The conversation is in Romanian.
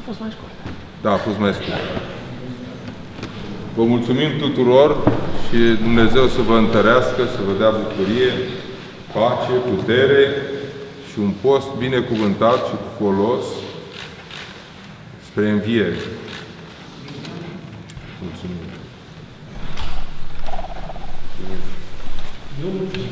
A fost mai scurt. Da, a fost mai scurt. Vă mulțumim tuturor și Dumnezeu să vă întărească, să vă dea bucurie, pace, putere și un post binecuvântat și cu folos spre înviere. Mulțumim.